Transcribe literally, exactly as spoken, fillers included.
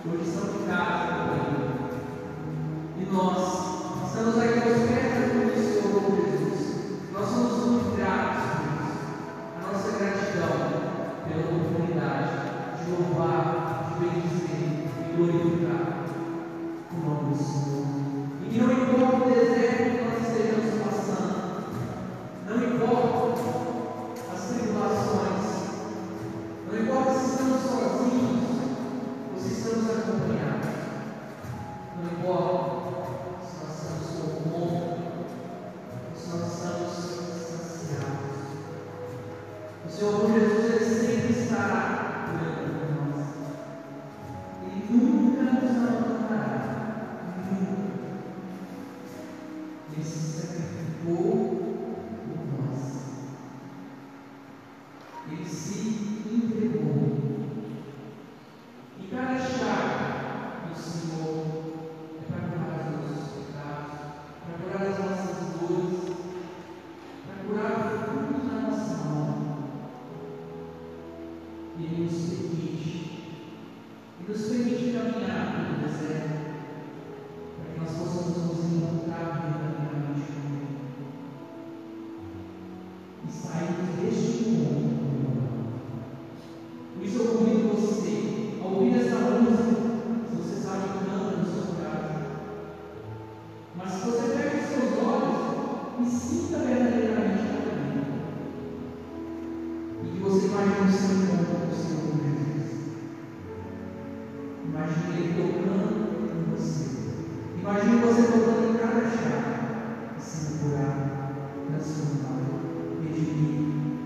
hoje estão em casa, e nós estamos aqui aos pés do Senhor Jesus. Nós somos muito gratos por isso. A nossa gratidão pela oportunidade de louvar, de bendizer e glorificar o nome do Senhor. E que não importa o deserto que nós estejamos passando, não importa as tribulações, não importa se estamos sozinhos ou se estamos acompanhados, não importa se nós estamos com fome ou se nós estamos saciados, o Senhor Jesus, Ele sempre estará cuidando de nós. Ele nunca nos abandonará, nunca. Ele se sacrificou por nós. Ele se entregou. E cada chave do Senhor é para curar os nossos pecados, para curar as nossas dores, para curar o fruto da nossa alma. E Ele nos permite, e nos permite caminhar pelo deserto, para que nós possamos nos encontrar verdadeiramente com Ele. E sairmos deste mundo. Por isso eu convido você a ouvir essa música, se você sabe que canta no seu casa. Mas se você fecha os seus olhos e sinta verdadeiramente a vida. E que você imagine o seu encontro com o Senhor Jesus. Imagine Ele tocando em você. Imagine você tocando em cada chave, sendo curado, transformado, redimido,